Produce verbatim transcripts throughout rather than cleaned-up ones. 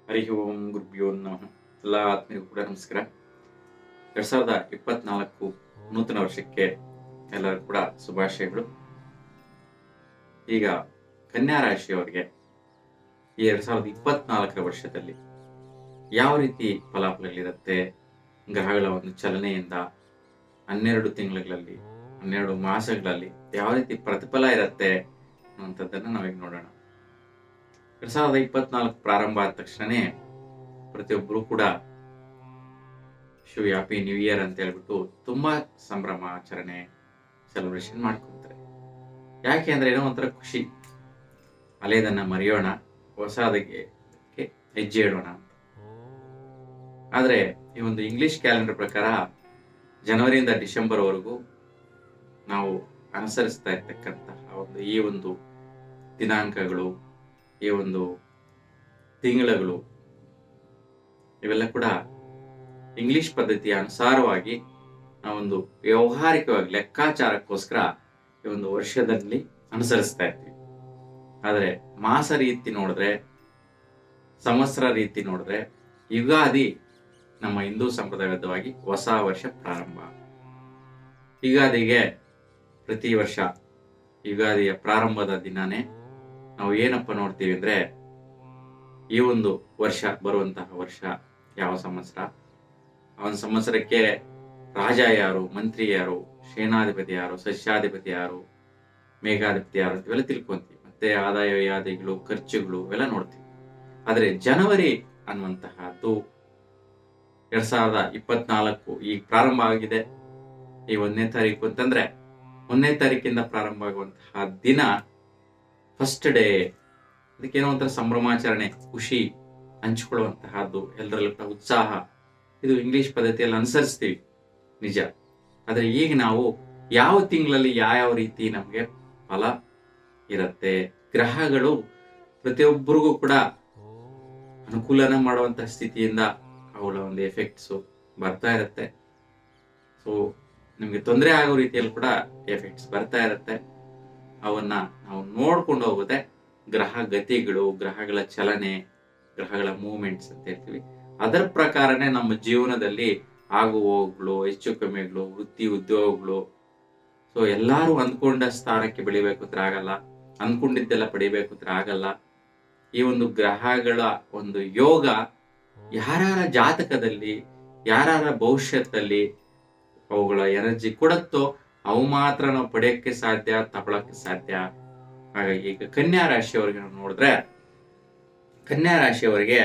ಹರಿ ಓಂ ಗುರುಭ್ಯೋ ನಮಃ. ಎಲ್ಲ ಆತ್ಮೀಯರಿಗೂ ಕೂಡ ನಮಸ್ಕಾರ. ಎರಡ್ ಸಾವಿರದ ಇಪ್ಪತ್ನಾಲ್ಕು ನೂತನ ವರ್ಷಕ್ಕೆ ಎಲ್ಲರೂ ಕೂಡ ಶುಭಾಶಯಗಳು. ಈಗ ಕನ್ಯಾ ರಾಶಿಯವರಿಗೆ ಈ ಎರಡ್ ಸಾವಿರದ ಇಪ್ಪತ್ನಾಲ್ಕರ ವರ್ಷದಲ್ಲಿ ಯಾವ ರೀತಿ ಫಲಾಫಲಗಳಿರುತ್ತೆ, ಗ್ರಹಗಳ ಒಂದು ಚಲನೆಯಿಂದ ಹನ್ನೆರಡು ತಿಂಗಳಲ್ಲಿ ಹನ್ನೆರಡು ಮಾಸಗಳಲ್ಲಿ ಯಾವ ರೀತಿ ಪ್ರತಿಫಲ ಇರುತ್ತೆ ಅನ್ನುವಂಥದ್ದನ್ನು ನಾವೀಗ ನೋಡೋಣ. ಎರಡ್ ಸಾವಿರದ ಇಪ್ಪತ್ನಾಲ್ಕು ಪ್ರಾರಂಭ ಆದ ತಕ್ಷಣನೇ ಪ್ರತಿಯೊಬ್ಬರು ಕೂಡ ಶು ಹ್ಯಾಪಿ ನ್ಯೂ ಇಯರ್ ಅಂತ ಹೇಳ್ಬಿಟ್ಟು ತುಂಬಾ ಸಂಭ್ರಮ ಆಚರಣೆ ಸೆಲೆಬ್ರೇಷನ್ ಮಾಡ್ಕೊತಾರೆ. ಯಾಕೆ ಅಂದ್ರೆ ಏನೋ ಒಂಥರ ಖುಷಿ, ಹಳೆಯದನ್ನ ಮರೆಯೋಣ, ಹೊಸದಕ್ಕೆ ಹೆಜ್ಜೆ ಇಡೋಣ ಅಂತ. ಆದ್ರೆ ಈ ಒಂದು ಇಂಗ್ಲಿಷ್ ಕ್ಯಾಲೆಂಡರ್ ಪ್ರಕಾರ ಜನವರಿಯಿಂದ ಡಿಸೆಂಬರ್ ವರೆಗೂ ನಾವು ಅನುಸರಿಸ್ತಾ ಇರ್ತಕ್ಕಂತಹ ಒಂದು ಈ ಒಂದು ದಿನಾಂಕಗಳು, ಈ ಒಂದು ತಿಂಗಳುಗಳು ಇವೆಲ್ಲ ಕೂಡ ಇಂಗ್ಲಿಷ್ ಪದ್ಧತಿಯ ಅನುಸಾರವಾಗಿ ನಾವೊಂದು ವ್ಯಾವಹಾರಿಕವಾಗಿ ಲೆಕ್ಕಾಚಾರಕ್ಕೋಸ್ಕರ ಈ ಒಂದು ವರ್ಷದಲ್ಲಿ ಅನುಸರಿಸ್ತಾ ಇರ್ತೀವಿ. ಆದರೆ ಮಾಸ ರೀತಿ ನೋಡಿದ್ರೆ, ಸಂವತ್ಸರ ರೀತಿ ನೋಡಿದ್ರೆ ಯುಗಾದಿ ನಮ್ಮ ಹಿಂದೂ ಸಂಪ್ರದಾಯಬದ್ಧವಾಗಿ ಹೊಸ ವರ್ಷ ಪ್ರಾರಂಭ. ಯುಗಾದಿಗೆ ಪ್ರತಿ ವರ್ಷ ಯುಗಾದಿಯ ಪ್ರಾರಂಭದ ದಿನಾನೇ ನಾವು ಏನಪ್ಪ ನೋಡ್ತೀವಿ ಅಂದ್ರೆ, ಈ ಒಂದು ವರ್ಷ ಬರುವಂತಹ ವರ್ಷ ಯಾವ ಸಂವತ್ಸರ, ಆ ಒಂದು ಸಂವತ್ಸರಕ್ಕೆ ರಾಜ ಯಾರು, ಮಂತ್ರಿ ಯಾರು, ಸೇನಾಧಿಪತಿ ಯಾರು, ಸಸ್ಯಾಧಿಪತಿ ಯಾರು, ಮೇಘಾಧಿಪತಿ ಯಾರು ಇವೆಲ್ಲ ತಿಳ್ಕೊಂತೀವಿ. ಮತ್ತೆ ಆದಾಯ ವ್ಯಾಧಿಗಳು, ಖರ್ಚುಗಳು ಇವೆಲ್ಲ ನೋಡ್ತೀವಿ. ಆದ್ರೆ ಜನವರಿ ಅನ್ನುವಂತಹದ್ದು ಎರಡ್ ಸಾವಿರದ ಇಪ್ಪತ್ನಾಲ್ಕು ಈಗ ಪ್ರಾರಂಭ ಆಗಿದೆ. ಈ ಒಂದನೇ ತಾರೀಕು ಅಂತಂದ್ರೆ ಒಂದನೇ ತಾರೀಕಿಂದ ಪ್ರಾರಂಭ ಆಗುವಂತಹ ದಿನ ಫಸ್ಟ್ ಡೇ. ಅದಕ್ಕೇನೋ ಒಂಥರ ಸಂಭ್ರಮಾಚರಣೆ, ಖುಷಿ ಹಂಚಿಕೊಳ್ಳುವಂತಹದ್ದು, ಎಲ್ಲರಲ್ಲೂ ಕೂಡ ಉತ್ಸಾಹ. ಇದು ಇಂಗ್ಲಿಷ್ ಪದ್ಧತಿಯಲ್ಲಿ ಅನುಸರಿಸ್ತೀವಿ ನಿಜ. ಆದ್ರೆ ಈಗ ನಾವು ಯಾವ ತಿಂಗಳಲ್ಲಿ ಯಾವ ರೀತಿ ನಮಗೆ ಫಲ ಇರುತ್ತೆ, ಗ್ರಹಗಳು ಪ್ರತಿಯೊಬ್ಬರಿಗೂ ಕೂಡ ಅನುಕೂಲನ ಮಾಡುವಂತಹ ಸ್ಥಿತಿಯಿಂದ ಅವುಗಳ ಒಂದು ಎಫೆಕ್ಟ್ಸ್ ಬರ್ತಾ ಇರುತ್ತೆ. ಸೊ ನಿಮ್ಗೆ ತೊಂದರೆ ಆಗೋ ರೀತಿಯಲ್ಲಿ ಕೂಡ ಎಫೆಕ್ಟ್ಸ್ ಬರ್ತಾ ಇರುತ್ತೆ. ಅವನ್ನ ನಾವು ನೋಡ್ಕೊಂಡು ಹೋಗುತ್ತೆ. ಗ್ರಹ ಗತಿಗಳು, ಗ್ರಹಗಳ ಚಲನೆ, ಗ್ರಹಗಳ ಮೂವ್ಮೆಂಟ್ಸ್ ಅಂತ ಹೇಳ್ತೀವಿ. ಅದರ ಪ್ರಕಾರನೇ ನಮ್ಮ ಜೀವನದಲ್ಲಿ ಆಗು ಹೋಗುಗಳು, ಹೆಚ್ಚು ಕಮ್ಮಿಗಳು, ವೃತ್ತಿ ಉದ್ಯೋಗಗಳು. ಸೊ ಎಲ್ಲಾರು ಅಂದ್ಕೊಂಡ ಸ್ಥಾನಕ್ಕೆ ಬೆಳಿಬೇಕು ಅಂದ್ರೆ ಆಗಲ್ಲ, ಅಂದ್ಕೊಂಡಿದ್ದೆಲ್ಲ ಪಡಿಬೇಕು ಅಂದ್ರೆ ಆಗಲ್ಲ. ಈ ಒಂದು ಗ್ರಹಗಳ ಒಂದು ಯೋಗ ಯಾರ್ಯಾರ ಜಾತಕದಲ್ಲಿ, ಯಾರ್ಯಾರ ಭವಿಷ್ಯದಲ್ಲಿ ಅವುಗಳ ಎನರ್ಜಿ ಕೊಡುತ್ತೋ ಅವು ಮಾತ್ರ ನಾವು ಪಡೆಯಕ್ಕೆ ಸಾಧ್ಯ, ತಗೊಳಕ್ಕೆ ಸಾಧ್ಯ. ಹಾಗಾಗಿ ಈಗ ಕನ್ಯಾ ರಾಶಿಯವರಿಗೆ ನಾವು ನೋಡಿದ್ರೆ, ಕನ್ಯಾ ರಾಶಿಯವರಿಗೆ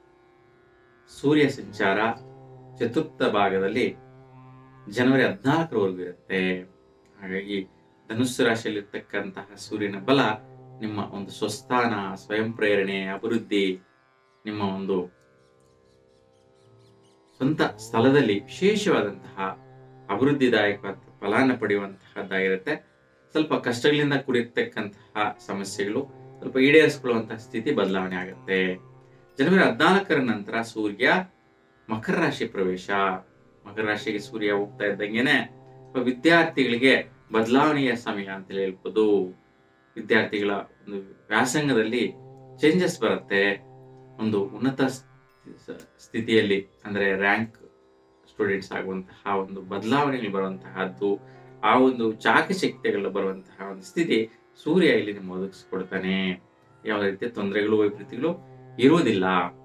ಸೂರ್ಯ ಸಂಚಾರ ಚತುರ್ಥ ಭಾಗದಲ್ಲಿ ಜನವರಿ ಹದಿನಾಲ್ಕರವರೆಗೂ ಇರುತ್ತೆ. ಹಾಗಾಗಿ ಧನುಸ್ಸು ರಾಶಿಯಲ್ಲಿ ಇರ್ತಕ್ಕಂತಹ ಸೂರ್ಯನ ಬಲ ನಿಮ್ಮ ಒಂದು ಸ್ವಸ್ಥಾನ, ಸ್ವಯಂ ಪ್ರೇರಣೆ, ಅಭಿವೃದ್ಧಿ, ನಿಮ್ಮ ಒಂದು ಸ್ವಂತ ಸ್ಥಳದಲ್ಲಿ ವಿಶೇಷವಾದಂತಹ ಅಭಿವೃದ್ಧಿದಾಯಕ ಫಲಾನ ಪಡೆಯುವಂತಹದ್ದಾಗಿರುತ್ತೆ. ಸ್ವಲ್ಪ ಕಷ್ಟಗಳಿಂದ ಕೂಡಿರ್ತಕ್ಕಂತಹ ಸಮಸ್ಯೆಗಳು ಸ್ವಲ್ಪ ಈಡೇರಿಸಿಕೊಳ್ಳುವಂತಹ ಸ್ಥಿತಿ ಬದಲಾವಣೆ ಆಗುತ್ತೆ. ಜನವರಿ ಹದಿನಾಲ್ಕರ ನಂತರ ಸೂರ್ಯ ಮಕರ ರಾಶಿ ಪ್ರವೇಶ. ಮಕರ ರಾಶಿಗೆ ಸೂರ್ಯ ಹೋಗ್ತಾ ಇದ್ದಂಗೆನೆ ವಿದ್ಯಾರ್ಥಿಗಳಿಗೆ ಬದಲಾವಣೆಯ ಸಮಯ ಅಂತ ಹೇಳ್ಬೋದು. ವಿದ್ಯಾರ್ಥಿಗಳ ಒಂದು ವ್ಯಾಸಂಗದಲ್ಲಿ ಚೇಂಜಸ್ ಬರುತ್ತೆ. ಒಂದು ಉನ್ನತ ಸ್ಥಿತಿಯಲ್ಲಿ ಅಂದ್ರೆ ರ್ಯಾಂಕ್ ಸ್ಟೂಡೆಂಟ್ಸ್ ಆಗುವಂತಹ ಒಂದು ಬದಲಾವಣೆಗಳು ಬರುವಂತಹದ್ದು, ಆ ಒಂದು ಚಾಕಚಕ್ಯಗಳು ಬರುವಂತಹ ಒಂದು ಸ್ಥಿತಿ ಸೂರ್ಯ ಇಲ್ಲಿ ನಿಮ್ಗೆ ಒದಗಿಸ್ಕೊಡ್ತಾನೆ. ಯಾವ ರೀತಿಯ ತೊಂದರೆಗಳು, ವೈಪರೀತ್ಯಗಳು ಇರುವುದಿಲ್ಲ.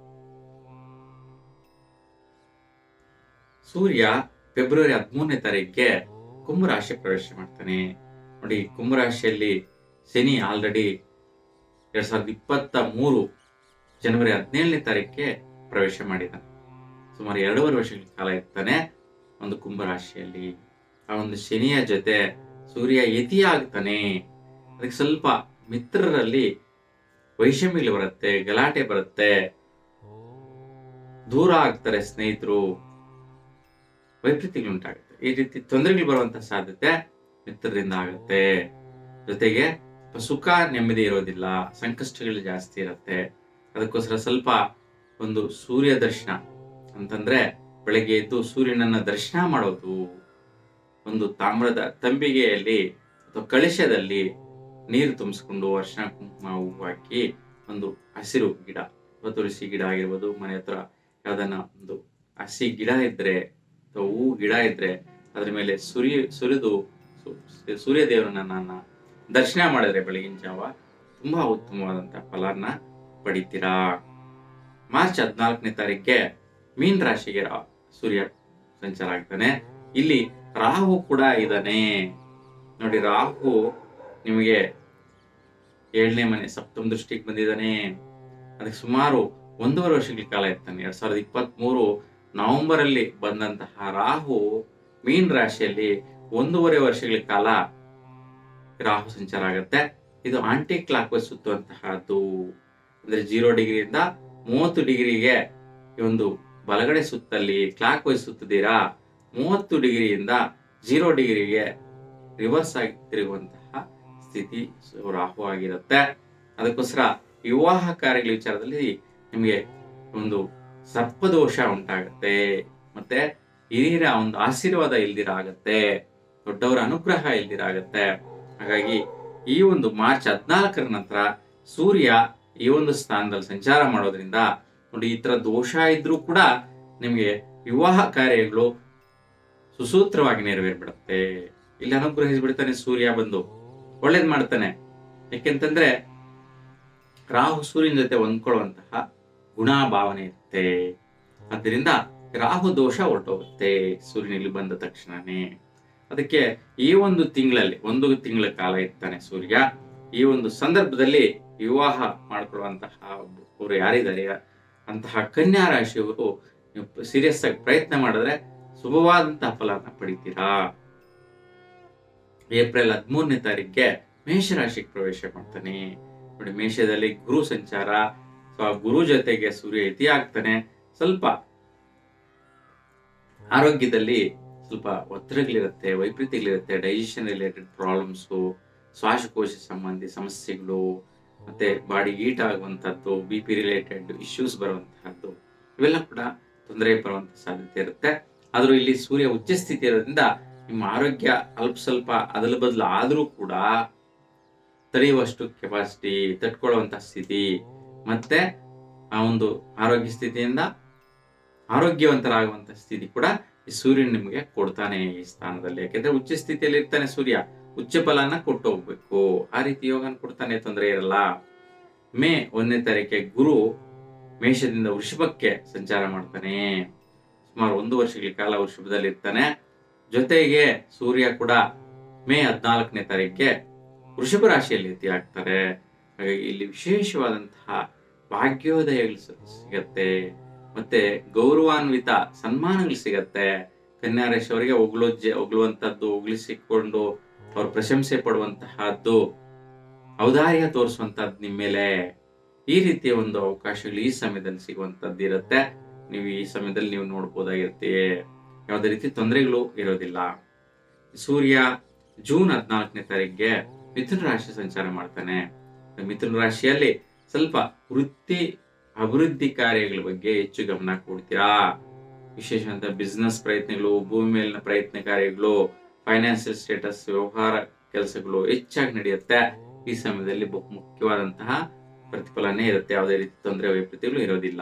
ಸೂರ್ಯ ಫೆಬ್ರವರಿ ಹದಿಮೂರನೇ ತಾರೀಕಿಗೆ ಕುಂಭರಾಶಿ ಪ್ರವೇಶ ಮಾಡ್ತಾನೆ. ನೋಡಿ, ಕುಂಭರಾಶಿಯಲ್ಲಿ ಶನಿ ಆಲ್ರೆಡಿ ಎರಡ್ ಸಾವಿರದ ಇಪ್ಪತ್ತ ಮೂರು ಜನವರಿ ಹದಿನೇಳನೇ ತಾರೀಕಿಗೆ ಪ್ರವೇಶ ಮಾಡಿದ. ಸುಮಾರು ಎರಡೂವರೆ ವರ್ಷಗಳ ಕಾಲ ಇರ್ತಾನೆ ಒಂದು ಕುಂಭರಾಶಿಯಲ್ಲಿ. ಆ ಒಂದು ಶನಿಯ ಜೊತೆ ಸೂರ್ಯ ಯತಿ ಆಗ್ತಾನೆ. ಅದಕ್ಕೆ ಸ್ವಲ್ಪ ಮಿತ್ರರಲ್ಲಿ ವೈಷಮ್ಯಗಳು ಬರುತ್ತೆ, ಗಲಾಟೆ ಬರುತ್ತೆ, ದೂರ ಆಗ್ತಾರೆ ಸ್ನೇಹಿತರು, ವೈಪರೀತ್ಯಗಳು ಉಂಟಾಗುತ್ತೆ. ಈ ರೀತಿ ತೊಂದರೆಗಳು ಬರುವಂತಹ ಸಾಧ್ಯತೆ ಮಿತ್ರರಿಂದ ಆಗುತ್ತೆ. ಜೊತೆಗೆ ಸುಖ ನೆಮ್ಮದಿ ಇರೋದಿಲ್ಲ, ಸಂಕಷ್ಟಗಳು ಜಾಸ್ತಿ ಇರುತ್ತೆ. ಅದಕ್ಕೋಸ್ಕರ ಸ್ವಲ್ಪ ಒಂದು ಸೂರ್ಯ ದರ್ಶನ ಅಂತಂದ್ರೆ ಬೆಳಗ್ಗೆ ಎದ್ದು ಸೂರ್ಯನನ್ನ ದರ್ಶನ ಮಾಡೋದು, ಒಂದು ತಾಮ್ರದ ತಂಬಿಗೆಯಲ್ಲಿ ಅಥವಾ ಕಳಶದಲ್ಲಿ ನೀರು ತುಂಬಿಸ್ಕೊಂಡು ಅರ್ಶಿನ ಕುಂಕುಮ ಹೂವು ಹಾಕಿ ಒಂದು ಹಸಿರು ಗಿಡ ಅಥವಾ ತುಳಸಿ ಗಿಡ ಆಗಿರ್ಬೋದು, ಮನೆ ಹತ್ರ ಯಾವ್ದನ್ನ ಒಂದು ಹಸಿ ಗಿಡ ಇದ್ರೆ ಅಥವಾ ಹೂ ಗಿಡ ಇದ್ರೆ ಅದ್ರ ಮೇಲೆ ಸುರಿ ಸುರಿದು ಸೂರ್ಯ ದೇವರನ್ನ ನನ್ನ ದರ್ಶನ ಮಾಡಿದ್ರೆ ಬೆಳಗಿನ ಜಾವ ತುಂಬಾ ಉತ್ತಮವಾದಂತಹ ಫಲನ ಪಡಿತೀರಾ. ಮಾರ್ಚ್ ಹದಿನಾಲ್ಕನೇ ತಾರೀಕಿಗೆ ಮೀನ್ ರಾಶಿಗೆ ಸೂರ್ಯ ಸಂಚಾರ ಆಗ್ತಾನೆ. ಇಲ್ಲಿ ರಾಹು ಕೂಡ ಇದ್ದಾನೆ ನೋಡಿ. ರಾಹು ನಿಮಗೆ ಏಳನೇ ಮನೆ ಸಪ್ತಮ ದೃಷ್ಟಿಗೆ ಬಂದಿದ್ದಾನೆ. ಅದಕ್ಕೆ ಸುಮಾರು ಒಂದೂವರೆ ವರ್ಷಗಳ ಕಾಲ ಇರ್ತಾನೆ. ಎರಡ್ ಸಾವಿರದ ಇಪ್ಪತ್ತ್ ಮೂರು ನವೆಂಬರ್ ಅಲ್ಲಿ ಬಂದಂತಹ ರಾಹು ಮೀನ್ ರಾಶಿಯಲ್ಲಿ ಒಂದೂವರೆ ವರ್ಷಗಳ ಕಾಲ ರಾಹು ಸಂಚಾರ ಆಗುತ್ತೆ. ಇದು ಆಂಟಿ ಕ್ಲಾಕ್ ವೈಸ್ ಸುತ್ತುವಂತಹದ್ದು. ಅಂದ್ರೆ ಜೀರೋ ಡಿಗ್ರಿಯಿಂದ ಮೂವತ್ತು ಡಿಗ್ರಿಗೆ ಈ ಒಂದು ಬಲಗಡೆ ಸುತ್ತಲ್ಲಿ ಕ್ಲಾಕ್ ವೈಸ್ ಸುತ್ತಿದ್ದೀರಾ, ಮೂವತ್ತು ಡಿಗ್ರಿಯಿಂದ ಜೀರೋ ಡಿಗ್ರಿಗೆ ರಿವರ್ಸ್ ಆಗಿ ತಿರುಗುವಂತಹ ಸ್ಥಿತಿ ರಾಹು ಆಗಿರುತ್ತೆ. ಅದಕ್ಕೋಸ್ಕರ ವಿವಾಹ ಕಾರ್ಯಗಳ ವಿಚಾರದಲ್ಲಿ ನಿಮಗೆ ಒಂದು ಸರ್ಪದೋಷ ಉಂಟಾಗತ್ತೆ, ಮತ್ತೆ ಹಿರಿಯರ ಒಂದು ಆಶೀರ್ವಾದ ಇಲ್ದಿರ ಆಗತ್ತೆ, ದೊಡ್ಡವರ ಅನುಗ್ರಹ ಇಲ್ದಿರ ಆಗತ್ತೆ. ಹಾಗಾಗಿ ಈ ಒಂದು ಮಾರ್ಚ್ ಹದಿನಾಲ್ಕರ ನಂತರ ಸೂರ್ಯ ಈ ಒಂದು ಸ್ಥಾನದಲ್ಲಿ ಸಂಚಾರ ಮಾಡೋದ್ರಿಂದ ನೋಡಿ, ಈ ತರ ದೋಷ ಇದ್ರೂ ಕೂಡ ನಿಮಗೆ ವಿವಾಹ ಕಾರ್ಯಗಳು ಸುಸೂತ್ರವಾಗಿ ನೆರವೇರ್ಬಿಡುತ್ತೆ. ಇಲ್ಲಿ ಅನುಗ್ರಹಿಸ್ಬಿಡ್ತಾನೆ ಸೂರ್ಯ, ಬಂದು ಒಳ್ಳೇದ್ ಮಾಡ್ತಾನೆ. ಯಾಕೆಂತಂದ್ರೆ ರಾಹು ಸೂರ್ಯನ ಜೊತೆ ಹೊಂದ್ಕೊಳ್ಳುವಂತಹ ಗುಣಭಾವನೆ ಇರುತ್ತೆ. ಅದರಿಂದ ರಾಹು ದೋಷ ಹೊರಟೋಗುತ್ತೆ ಸೂರ್ಯನಲ್ಲಿ ಬಂದ ತಕ್ಷಣನೇ. ಅದಕ್ಕೆ ಈ ಒಂದು ತಿಂಗಳಲ್ಲಿ ಒಂದು ತಿಂಗಳ ಕಾಲ ಇರ್ತಾನೆ ಸೂರ್ಯ. ಈ ಒಂದು ಸಂದರ್ಭದಲ್ಲಿ ವಿವಾಹ ಮಾಡ್ಕೊಳ್ಳುವಂತಹ ಅವರು ಯಾರಿದ್ದಾರೆ ಅಂತಹ ಕನ್ಯಾ ರಾಶಿಯವರು ನೀವು ಸೀರಿಯಸ್ ಆಗಿ ಪ್ರಯತ್ನ ಮಾಡಿದ್ರೆ ಶುಭವಾದಂತಹ ಫಲನ ಪಡಿತೀರಾ. ಏಪ್ರಿಲ್ ಹದಿಮೂರನೇ ತಾರೀಕಿಗೆ ಮೇಷರಾಶಿಗೆ ಪ್ರವೇಶ ಮಾಡ್ತಾನೆ ನೋಡಿ. ಮೇಷದಲ್ಲಿ ಗುರು ಸಂಚಾರ, ಸೊ ಆ ಗುರು ಜೊತೆಗೆ ಸೂರ್ಯ ಯತಿ ಆಗ್ತಾನೆ. ಸ್ವಲ್ಪ ಆರೋಗ್ಯದಲ್ಲಿ ಸ್ವಲ್ಪ ಒತ್ತಡಗಳಿರುತ್ತೆ, ವೈಪರೀತ್ಯಗಳಿರುತ್ತೆ, ಡೈಜೆಷನ್ ರಿಲೇಟೆಡ್ ಪ್ರಾಬ್ಲಮ್ಸು, ಶ್ವಾಸಕೋಶ ಸಂಬಂಧಿ ಸಮಸ್ಯೆಗಳು, ಮತ್ತೆ ಬಾಡಿ ಹೀಟ್ ಆಗುವಂತಹದ್ದು, ಬಿ ಪಿ ರಿಲೇಟೆಡ್ ಇಶ್ಯೂಸ್ ಬರುವಂತಹದ್ದು, ಇವೆಲ್ಲ ಕೂಡ ತೊಂದರೆ ಬರುವಂತ ಸಾಧ್ಯತೆ ಇರುತ್ತೆ. ಆದ್ರೂ ಇಲ್ಲಿ ಸೂರ್ಯ ಉಚ್ಚ ಸ್ಥಿತಿ ಇರೋದ್ರಿಂದ ನಿಮ್ಮ ಆರೋಗ್ಯ ಅಲ್ಪ ಸ್ವಲ್ಪ ಅದಲ ಬದಲು ಆದ್ರೂ ಕೂಡ ತಡೆಯುವಷ್ಟು ಕೆಪಾಸಿಟಿ, ತಟ್ಕೊಳ್ಳುವಂತ ಸ್ಥಿತಿ, ಮತ್ತೆ ಆ ಒಂದು ಆರೋಗ್ಯ ಸ್ಥಿತಿಯಿಂದ ಆರೋಗ್ಯವಂತರಾಗುವಂತ ಸ್ಥಿತಿ ಕೂಡ ಈ ಸೂರ್ಯನ ನಿಮಗೆ ಕೊಡ್ತಾನೆ ಈ ಸ್ಥಾನದಲ್ಲಿ. ಯಾಕೆಂದ್ರೆ ಉಚ್ಚ ಸ್ಥಿತಿಯಲ್ಲಿ ಇರ್ತಾನೆ ಸೂರ್ಯ, ಉಚ್ಚ ಫಲನ ಕೊಟ್ಟು ಹೋಗ್ಬೇಕು, ಆ ರೀತಿ ಯೋಗನ ಕೊಡ್ತಾನೆ, ತೊಂದರೆ ಇರಲ್ಲ. ಮೇ ಒಂದನೇ ತಾರೀಕಿಗೆ ಗುರು ಮೇಷದಿಂದ ವೃಷಭಕ್ಕೆ ಸಂಚಾರ ಮಾಡ್ತಾನೆ. ಸುಮಾರು ಒಂದು ವರ್ಷಗಳ ಕಾಲ ವೃಷಭದಲ್ಲಿ ಇರ್ತಾನೆ. ಜೊತೆಗೆ ಸೂರ್ಯ ಕೂಡ ಮೇ ಹದಿನಾಲ್ಕನೇ ತಾರೀಕಿಗೆ ವೃಷಭ ರಾಶಿಯಲ್ಲಿ ಯತಿ ಆಗ್ತಾರೆ. ಹಾಗಾಗಿ ಇಲ್ಲಿ ವಿಶೇಷವಾದಂತಹ ಭಾಗ್ಯೋದಯಗಳು ಸಿಗತ್ತೆ, ಮತ್ತೆ ಗೌರವಾನ್ವಿತ ಸನ್ಮಾನಗಳು ಸಿಗತ್ತೆ. ಕನ್ಯಾ ರಾಶಿಯವರಿಗೆ ಹೊಗಳು ಹೊಗಳುವಂತದ್ದು, ಹೊಗಳಿಸಿಕೊಂಡು ಅವ್ರ ಪ್ರಶಂಸೆ ಪಡುವಂತಹದ್ದು, ಔದಾರ್ಯ ತೋರಿಸುವಂತಹದ್ದು ನಿಮ್ಮ ಮೇಲೆ, ಈ ರೀತಿಯ ಒಂದು ಅವಕಾಶಗಳು ಈ ಸಮಯದಲ್ಲಿ ಸಿಗುವಂತದ್ದು ಇರುತ್ತೆ. ನೀವು ಈ ಸಮಯದಲ್ಲಿ ನೀವು ನೋಡ್ಬೋದಾಗಿರುತ್ತೆ. ಯಾವುದೇ ರೀತಿ ತೊಂದರೆಗಳು ಇರೋದಿಲ್ಲ. ಸೂರ್ಯ ಜೂನ್ ಹದಿನಾಲ್ಕನೇ ತಾರೀಕಿಗೆ ಮಿಥುನ ರಾಶಿ ಸಂಚಾರ ಮಾಡ್ತಾನೆ. ಮಿಥುನ ರಾಶಿಯಲ್ಲಿ ಸ್ವಲ್ಪ ವೃತ್ತಿ ಅಭಿವೃದ್ಧಿ ಕಾರ್ಯಗಳ ಬಗ್ಗೆ ಹೆಚ್ಚು ಗಮನ ಕೊಡ್ತೀರಾ. ವಿಶೇಷವಾದ ಬಿಸ್ನೆಸ್ ಪ್ರಯತ್ನಗಳು, ಭೂಮಿ ಮೇಲಿನ ಪ್ರಯತ್ನ ಕಾರ್ಯಗಳು, ಫೈನಾನ್ಸಿಯಲ್ ಸ್ಟೇಟಸ್, ವ್ಯವಹಾರ ಕೆಲಸಗಳು ಹೆಚ್ಚಾಗಿ ನಡೆಯುತ್ತೆ. ಈ ಸಮಯದಲ್ಲಿ ಬಹು ಮುಖ್ಯವಾದಂತಹ ಪ್ರತಿಫಲನೇ ಇರುತ್ತೆ. ಯಾವುದೇ ರೀತಿ ತೊಂದರೆ ವೈಪರೀತ್ಯಗಳು ಇರೋದಿಲ್ಲ.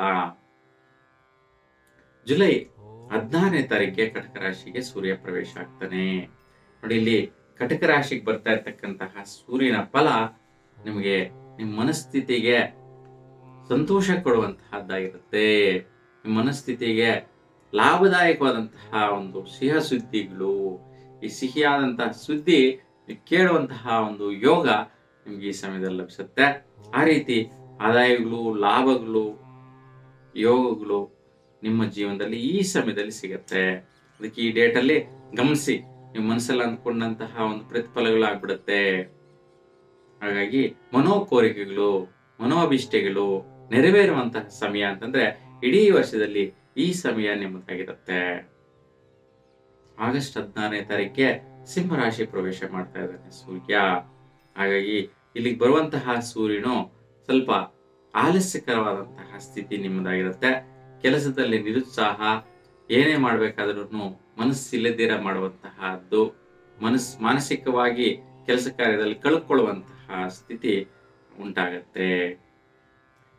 ಜುಲೈ ಹದಿನಾರನೇ ತಾರೀಕಿಗೆ ಕಟಕ ರಾಶಿಗೆ ಸೂರ್ಯ ಪ್ರವೇಶ ಆಗ್ತಾನೆ ನೋಡಿ. ಇಲ್ಲಿ ಕಟಕ ರಾಶಿಗೆ ಬರ್ತಾ ಇರ್ತಕ್ಕಂತಹ ಸೂರ್ಯನ ಫಲ ನಿಮಗೆ ನಿಮ್ಮ ಮನಸ್ಥಿತಿಗೆ ಸಂತೋಷ ಕೊಡುವಂತಹದ್ದಾಗಿರುತ್ತೆ. ನಿಮ್ಮ ಮನಸ್ಥಿತಿಗೆ ಲಾಭದಾಯಕವಾದಂತಹ ಒಂದು ಸಿಹ ಸುದ್ದಿಗಳು, ಈ ಸಿಹಿಯಾದಂತಹ ಸುದ್ದಿ ಕೇಳುವಂತಹ ಒಂದು ಯೋಗ ನಿಮ್ಗೆ ಈ ಸಮಯದಲ್ಲಿ ಲಭಿಸುತ್ತೆ. ಆ ರೀತಿ ಆದಾಯಗಳು, ಲಾಭಗಳು, ಯೋಗಗಳು ನಿಮ್ಮ ಜೀವನದಲ್ಲಿ ಈ ಸಮಯದಲ್ಲಿ ಸಿಗತ್ತೆ. ಅದಕ್ಕೆ ಈ ಡೇಟ್ ಅಲ್ಲಿ ಗಮನಿಸಿ, ನಿಮ್ಮ ಮನಸ್ಸಲ್ಲಿ ಅಂದ್ಕೊಂಡಂತಹ ಒಂದು ಪ್ರತಿಫಲಗಳಾಗ್ಬಿಡುತ್ತೆ. ಹಾಗಾಗಿ ಮನೋಕೋರಿಕೆಗಳು, ಮನೋಅಭಿಷ್ಟಗಳು ನೆರವೇರುವಂತಹ ಸಮಯ ಅಂತಂದ್ರೆ ಇಡೀ ವರ್ಷದಲ್ಲಿ ಈ ಸಮಯ ನಿಮ್ಮದಾಗಿರುತ್ತೆ. ಆಗಸ್ಟ್ ಹದಿನಾರನೇ ತಾರೀಕಿಗೆ ಸಿಂಹ ರಾಶಿ ಪ್ರವೇಶ ಮಾಡ್ತಾ ಇದ್ದಾನೆ ಸೂರ್ಯ. ಹಾಗಾಗಿ ಇಲ್ಲಿಗೆ ಬರುವಂತಹ ಸೂರ್ಯನು ಸ್ವಲ್ಪ ಆಲಸ್ಯಕರವಾದಂತಹ ಸ್ಥಿತಿ ನಿಮ್ಮದಾಗಿರುತ್ತೆ. ಕೆಲಸದಲ್ಲಿ ನಿರುತ್ಸಾಹ, ಏನೇ ಮಾಡ್ಬೇಕಾದ್ರೂ ಮನಸ್ಸಿಲ್ಲದಿರ ಮಾಡುವಂತಹದ್ದು, ಮನಸ್ ಮಾನಸಿಕವಾಗಿ ಕೆಲಸ ಕಾರ್ಯದಲ್ಲಿ ಕಳ್ಕೊಳ್ಳುವಂತಹ ಸ್ಥಿತಿ ಉಂಟಾಗತ್ತೆ.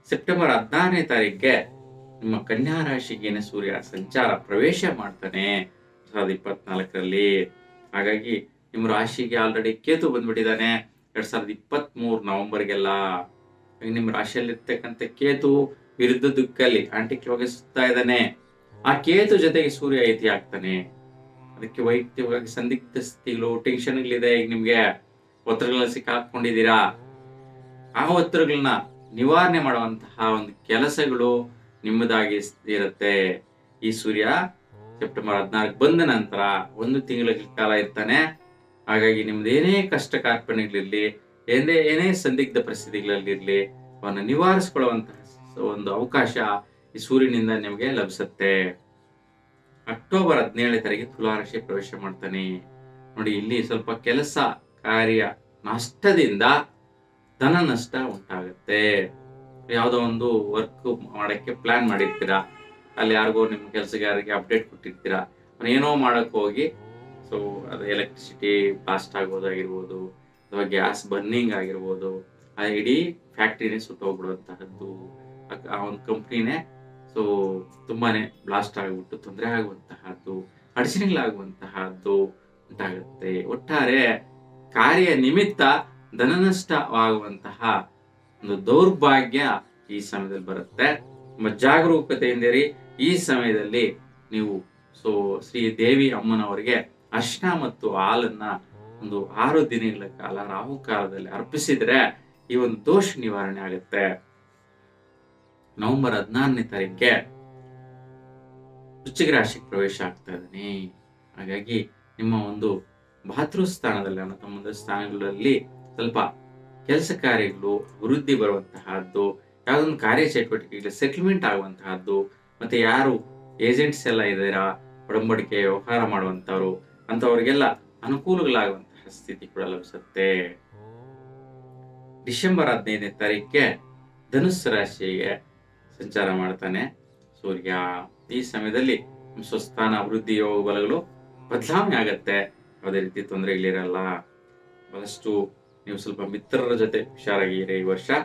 ಸೆಪ್ಟೆಂಬರ್ ಹದಿನಾರನೇ ತಾರೀಕಿಗೆ ನಿಮ್ಮ ಕನ್ಯಾ ರಾಶಿಗೆ ಸೂರ್ಯ ಸಂಚಾರ ಪ್ರವೇಶ ಮಾಡ್ತಾನೆ ಎರಡ್ ಸಾವಿರದ ಇಪ್ಪತ್ನಾಲ್ಕರಲ್ಲಿ. ಹಾಗಾಗಿ ನಿಮ್ಮ ರಾಶಿಗೆ ಆಲ್ರೆಡಿ ಕೇತು ಬಂದ್ಬಿಟ್ಟಿದ್ದಾನೆ ಎರಡ್ ಸಾವಿರದ ಇಪ್ಪತ್ತ್ ಮೂರು ನವೆಂಬರ್ಗೆಲ್ಲ. ನಿಮ್ಮ ರಾಶಿಯಲ್ಲಿರ್ತಕ್ಕಂಥ ಕೇತು ವಿರುದ್ಧ ದಿಕ್ಕಲ್ಲಿ ಆಂಟಿ ಕ್ಲಾಕ್ ಸುತ್ತಾ ಇದ್ದಾನೆ. ಆ ಕೇತು ಜೊತೆಗೆ ಸೂರ್ಯ ಐತಿ ಆಗ್ತಾನೆ. ಅದಕ್ಕೆ ವೈಯಕ್ತಿಕವಾಗಿ ಸಂದಿಗ್ಧ ಸ್ಥಿತಿಗಳು, ಟೆನ್ಷನ್ಗಳಿದೆ. ಈಗ ನಿಮ್ಗೆ ಒತ್ತಡಗಳನ್ನ ಸಿಕ್ಕಾಕೊಂಡಿದ್ದೀರಾ. ಆ ಒತ್ತಡಗಳನ್ನ ನಿವಾರಣೆ ಮಾಡುವಂತಹ ಒಂದು ಕೆಲಸಗಳು ನಿಮ್ಮದಾಗಿ ಇರುತ್ತೆ. ಈ ಸೂರ್ಯ ಸೆಪ್ಟೆಂಬರ್ ಹದಿನಾಲ್ಕು ಬಂದ ನಂತರ ಒಂದು ತಿಂಗಳ ಕಾಲ ಇರ್ತಾನೆ. ಹಾಗಾಗಿ ನಿಮ್ದು ಏನೇ ಕಷ್ಟ ಕಾರ್ಪಣ್ಯಗಳಿರ್ಲಿ, ಏನೇ ಏನೇ ಸಂದಿಗ್ಧ ಪರಿಸ್ಥಿತಿಗಳಲ್ಲಿರ್ಲಿ, ಅವನ್ನ ನಿವಾರಿಸಿಕೊಳ್ಳುವಂತಹ ಒಂದು ಅವಕಾಶ ಈ ಸೂರ್ಯನಿಂದ ನಿಮಗೆ ಲಭಿಸುತ್ತೆ. ಅಕ್ಟೋಬರ್ ಹದಿನೇಳನೇ ತಾರೀಕು ತುಲಾರಾಶಿ ಪ್ರವೇಶ ಮಾಡ್ತಾನೆ. ನೋಡಿ, ಇಲ್ಲಿ ಸ್ವಲ್ಪ ಕೆಲಸ ಕಾರ್ಯ ನಷ್ಟದಿಂದ ಧನ ನಷ್ಟ ಉಂಟಾಗುತ್ತೆ. ಯಾವುದೋ ಒಂದು ವರ್ಕ್ ಮಾಡಕ್ಕೆ ಪ್ಲಾನ್ ಮಾಡಿರ್ತೀರಾ, ಅಲ್ಲಿ ಯಾರಿಗೋ ನಿಮ್ಮ ಕೆಲಸಗಾರರಿಗೆ ಅಪ್ಡೇಟ್ ಕೊಟ್ಟಿರ್ತೀರಾ, ಏನೋ ಮಾಡಕ್ ಹೋಗಿ ಸೊ ಅದು ಎಲೆಕ್ಟ್ರಿಸಿಟಿ ಬ್ಲಾಸ್ಟ್ ಆಗೋದಾಗಿರ್ಬೋದು, ಅಥವಾ ಗ್ಯಾಸ್ ಬರ್ನಿಂಗ್ ಆಗಿರ್ಬೋದು, ಆ ಇಡೀ ಫ್ಯಾಕ್ಟ್ರಿನೇ ಸುಟ್ಟೋಗ್ಬಿಡುವಂತಹದ್ದು, ಆ ಒಂದು ಕಂಪ್ನಿನೇ ಸೊ ತುಂಬಾನೇ ಬ್ಲಾಸ್ಟ್ ಆಗಿಬಿಟ್ಟು ತೊಂದರೆ ಆಗುವಂತಹದ್ದು, ಅಡಚಣೆಗಳಾಗುವಂತಹದ್ದು ಉಂಟಾಗುತ್ತೆ. ಒಟ್ಟಾರೆ ಕಾರ್ಯ ನಿಮಿತ್ತ ಧನನಷ್ಟವಾಗುವಂತಹ ಒಂದು ದೌರ್ಭಾಗ್ಯ ಈ ಸಮಯದಲ್ಲಿ ಬರುತ್ತೆ. ನಿಮ್ಮ ಜಾಗರೂಕತೆಯಿಂದಿರಿ. ಈ ಸಮಯದಲ್ಲಿ ನೀವು ಸೊ ಶ್ರೀ ದೇವಿ ಅಮ್ಮನವರಿಗೆ ಅರ್ಶಿನ ಮತ್ತು ಹಾಲನ್ನ ಒಂದು ಆರು ದಿನಗಳ ಕಾಲ ರಾಹು ಕಾಲದಲ್ಲಿ ಅರ್ಪಿಸಿದ್ರೆ ಈ ಒಂದು ದೋಷ ನಿವಾರಣೆ ಆಗುತ್ತೆ. ನವೆಂಬರ್ ಹದಿನಾರನೇ ತಾರೀಕಿಗೆ ವೃಶ್ಚಿಕ ರಾಶಿಗೆ ಪ್ರವೇಶ ಆಗ್ತಾ ಇದ್ದಾನೆ. ಹಾಗಾಗಿ ನಿಮ್ಮ ಒಂದು ಭಾತೃ ಸ್ಥಾನದಲ್ಲಿ ಅನ್ನೋ ತಮ್ಮ ಸ್ಥಾನಗಳಲ್ಲಿ ಸ್ವಲ್ಪ ಕೆಲಸ ಕಾರ್ಯಗಳು ಅಭಿವೃದ್ಧಿ ಬರುವಂತಹದ್ದು, ಯಾವುದೊಂದು ಕಾರ್ಯ ಚಟುವಟಿಕೆಗಳು ಸೆಟಲ್ಮೆಂಟ್ ಆಗುವಂತಹದ್ದು, ಮತ್ತೆ ಯಾರು ಏಜೆಂಟ್ಸ್ ಎಲ್ಲ ಇದ್ದೀರಾ, ಒಡಂಬಡಿಕೆ ವ್ಯವಹಾರ ಮಾಡುವಂತವ್ರು ಅಂತವ್ರಿಗೆಲ್ಲ ಅನುಕೂಲಗಳಾಗುವಂತಹ ಸ್ಥಿತಿ ಕೂಡ ಲಭಿಸುತ್ತೆ. ಡಿಸೆಂಬರ್ ಹದಿನೈದನೇ ತಾರೀಕಿಗೆ ಧನುಸ್ಸು ರಾಶಿಗೆ ಸಂಚಾರ ಮಾಡ್ತಾನೆ ಸೂರ್ಯ. ಈ ಸಮಯದಲ್ಲಿ ಸ್ವಸ್ಥಾನ ಅಭಿವೃದ್ಧಿ ಯೋಗ ಬಲಗಳು ಬದಲಾವಣೆ ಆಗತ್ತೆ. ಯಾವುದೇ ರೀತಿ ತೊಂದರೆಗಳಿರಲ್ಲ. ಬಹಳಷ್ಟು ನೀವು ಸ್ವಲ್ಪ ಮಿತ್ರರ ಜೊತೆ ಹುಷಾರಾಗಿರಿ ಈ ವರ್ಷ.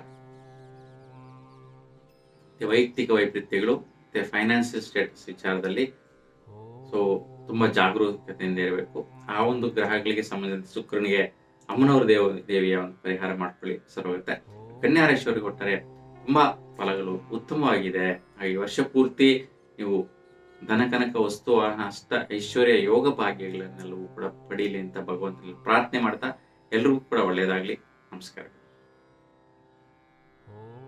ವೈಯಕ್ತಿಕ ವೈಪರೀತ್ಯಗಳು ಮತ್ತೆ ಫೈನಾನ್ಸಿಯಲ್ ಸ್ಟೇಟಸ್ ವಿಚಾರದಲ್ಲಿ ಸೊ ತುಂಬಾ ಜಾಗರೂಕತೆಯಿಂದ ಇರಬೇಕು. ಆ ಒಂದು ಗ್ರಹಗಳಿಗೆ ಸಂಬಂಧಿಸಿದ ಶುಕ್ರನಿಗೆ ಅಮ್ಮನವರ ದೇವ ದೇವಿಯ ಒಂದು ಪರಿಹಾರ ಮಾಡ್ಕೊಳ್ಳಿ, ಸರೋಗುತ್ತೆ. ಕನ್ಯಾ ರಾಶಿಯವರಿಗೆ ಕೊಟ್ಟರೆ ತುಂಬಾ ಫಲಗಳು ಉತ್ತಮವಾಗಿದೆ. ಹಾಗೆ ವರ್ಷ ಪೂರ್ತಿ ನೀವು ಧನ ಕನಕ ವಸ್ತು ವಾಹನ ಅಷ್ಟ ಐಶ್ವರ್ಯ ಯೋಗ ಭಾಗ್ಯಗಳನ್ನೆಲ್ಲವೂ ಕೂಡ ಪಡೀಲಿ ಅಂತ ಭಗವಂತನಲ್ಲಿ ಪ್ರಾರ್ಥನೆ ಮಾಡ್ತಾ ಎಲ್ರಿಗೂ ಕೂಡ ಒಳ್ಳೆಯದಾಗ್ಲಿ. ನಮಸ್ಕಾರ.